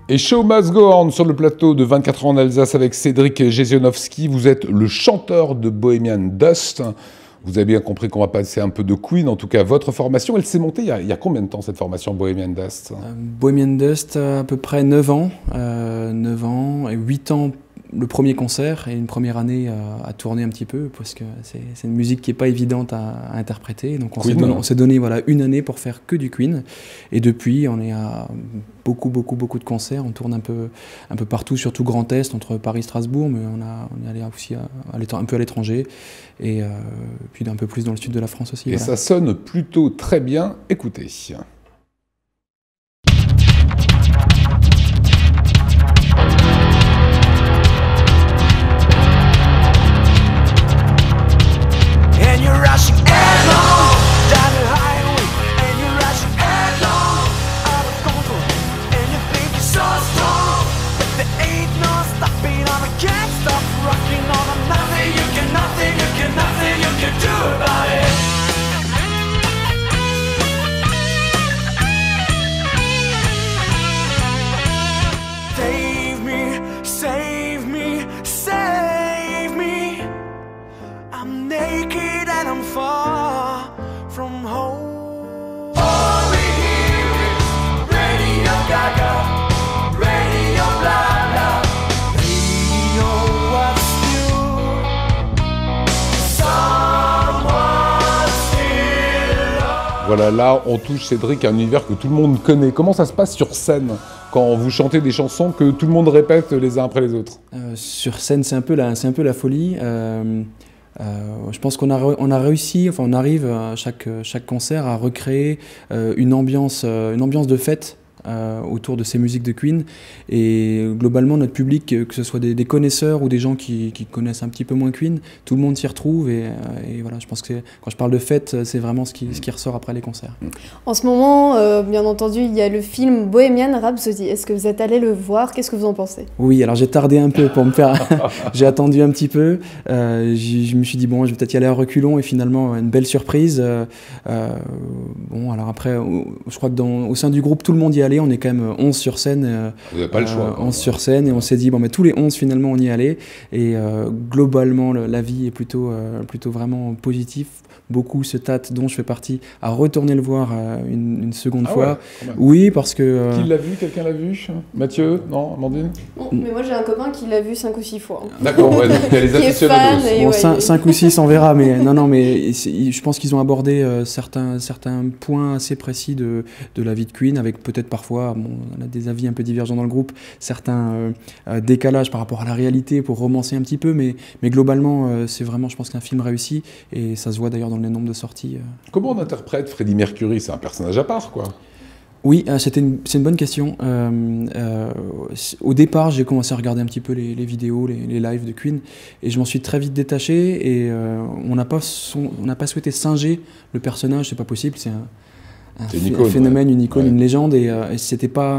Et Show Must Go On sur le plateau de 24 ans en Alsace avec Cédric Jezionowski. Vous êtes le chanteur de Bohemian Dust. Vous avez bien compris qu'on va passer un peu de Queen. En tout cas, votre formation, elle s'est montée il y a combien de temps cette formation Bohemian Dust? Bohemian Dust, à peu près 9 ans. 9 ans et 8 ans le premier concert et une première année à tourner un petit peu parce que c'est une musique qui n'est pas évidente à interpréter. Donc on s'est donné voilà, une année pour faire que du Queen. Et depuis, on est à beaucoup de concerts. On tourne un peu partout, surtout Grand Est, entre Paris et Strasbourg, mais on est allé aussi un peu à l'étranger et puis un peu plus dans le sud de la France aussi. Et voilà. Ça sonne plutôt très bien. Écoutez. Voilà, là, on touche, Cédric, à un univers que tout le monde connaît. Comment ça se passe sur scène, quand vous chantez des chansons que tout le monde répète les uns après les autres? Sur scène, c'est un peu la folie. Je pense qu'on a réussi, enfin on arrive à chaque concert à recréer une ambiance de fête autour de ces musiques de Queen. Et globalement, notre public, que ce soit des connaisseurs ou des gens qui connaissent un petit peu moins Queen, tout le monde s'y retrouve. Et voilà, je pense que quand je parle de fête, c'est vraiment ce qui ressort après les concerts. En ce moment, bien entendu, il y a le film Bohemian Rhapsody. Est-ce que vous êtes allé le voir? Qu'est-ce que vous en pensez? Oui, alors j'ai tardé un peu pour me faire... j'ai attendu un petit peu. Je me suis dit, bon, je vais peut-être y aller à reculons. Et finalement, une belle surprise. Bon, alors après, je crois que au sein du groupe, tout le monde y allait. On est quand même 11 sur scène. Vous n'avez pas le choix. 11 sur scène. Et on s'est dit, bon, mais tous les 11, finalement, on y allait. Et globalement, l'avis est plutôt vraiment positif. Beaucoup se tâtent, dont je fais partie, à retourner le voir une seconde fois. Ouais, oui, parce que... Qui l'a vu? Quelqu'un l'a vu? Mathieu? Non? Amandine? Bon, mais moi j'ai un copain qui l'a vu 5 ou 6 fois. D'accord, ouais, donc il y a les aficionados. Bon, 5 ou 6, on verra, mais non, mais je pense qu'ils ont abordé certains points assez précis de la vie de Queen, avec peut-être parfois, bon, on a des avis un peu divergents dans le groupe, certains décalages par rapport à la réalité pour romancer un petit peu, mais globalement, c'est vraiment, je pense, qu'un film réussi, et ça se voit d'ailleurs dans le nombre de sorties. Comment on interprète Freddie Mercury? C'est un personnage à part, quoi. Oui, c'est une bonne question. Au départ, j'ai commencé à regarder un petit peu les vidéos, les lives de Queen, et je m'en suis très vite détaché, et on n'a pas souhaité singer le personnage, c'est pas possible, c'est un phénomène, ouais. Une icône, ouais. Une légende, et c'était pas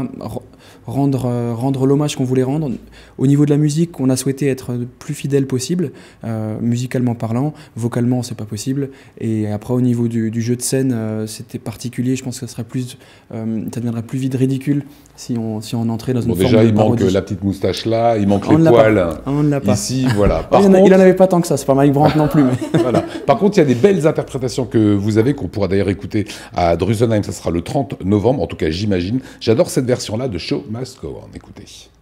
rendre l'hommage qu'on voulait rendre. Au niveau de la musique, on a souhaité être le plus fidèle possible, musicalement parlant, vocalement c'est pas possible, et après au niveau du jeu de scène, c'était particulier, je pense que ça deviendrait plus vite ridicule si on entrait dans une forme de déjà, il parodie. manque la petite moustache là, il manque les poils on ne l'a pas. Ici, voilà. Il n'en avait pas tant que ça, c'est pas Mike Brandt non plus. Mais... voilà. Par contre, il y a des belles interprétations que vous avez, qu'on pourra d'ailleurs écouter à Drusenheim, ça sera le 30 novembre, en tout cas j'imagine. J'adore cette version-là de Show Must Go On, écoutez.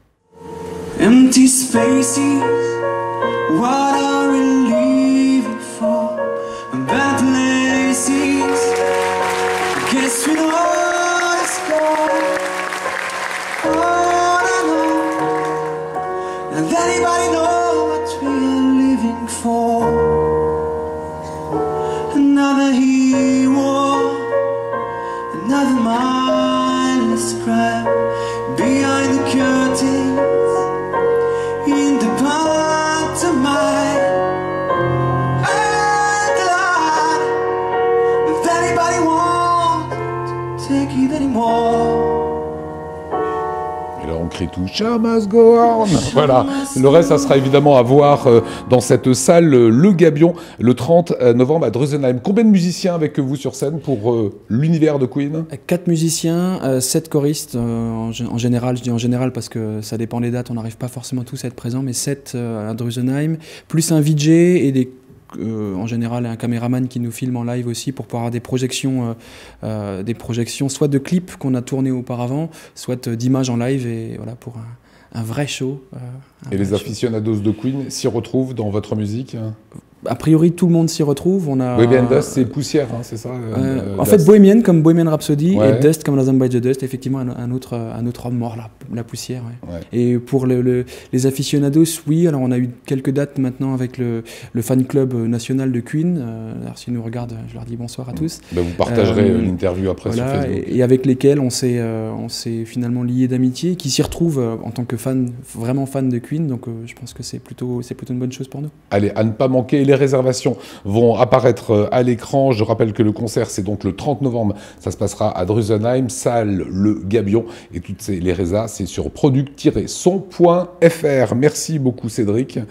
Empty spaces, what are we leaving for? Bad places, I guess we know it's gone. On and on. Does anybody know what we are living for? Another hero, another mindless crime behind the curtains. In the pantomime, I'm glad if anybody won't take it anymore. Et là, on crie tout « Show must go on ». Voilà. Le reste, ça sera évidemment à voir dans cette salle Le Gabion, le 30 novembre à Drusenheim. Combien de musiciens avec vous sur scène pour l'univers de Queen? 4 musiciens, 7 choristes en général. Je dis en général parce que ça dépend des dates, on n'arrive pas forcément tous à être présents, mais 7 à Drusenheim, plus un VJ et en général un caméraman qui nous filme en live aussi pour pouvoir avoir des projections soit de clips qu'on a tournés auparavant, soit d'images en live, et voilà, pour un vrai show. Et les aficionados de Queen s'y retrouvent dans votre musique? A priori, tout le monde s'y retrouve. Bohemian Dust, c'est poussière, hein, c'est ça en fait, Bohemian comme Bohemian Rhapsody, ouais. Et Dust comme Rhythm by the Dust, effectivement un autre homme mort, la poussière. Ouais. Ouais. Et pour les aficionados, oui, alors on a eu quelques dates maintenant avec le fan club national de Queen. Alors s'ils nous regardent, je leur dis bonsoir à tous. Ben, vous partagerez l'interview après sur Facebook. Et avec lesquels on s'est finalement liés d'amitié, qui s'y retrouvent en tant que vraiment fan de Queen. Donc je pense que c'est plutôt une bonne chose pour nous. Allez, à ne pas manquer. Les réservations vont apparaître à l'écran. Je rappelle que le concert, c'est donc le 30 novembre. Ça se passera à Drusenheim, salle Le Gabion. Et toutes les résas, c'est sur product-son.fr. Merci beaucoup, Cédric.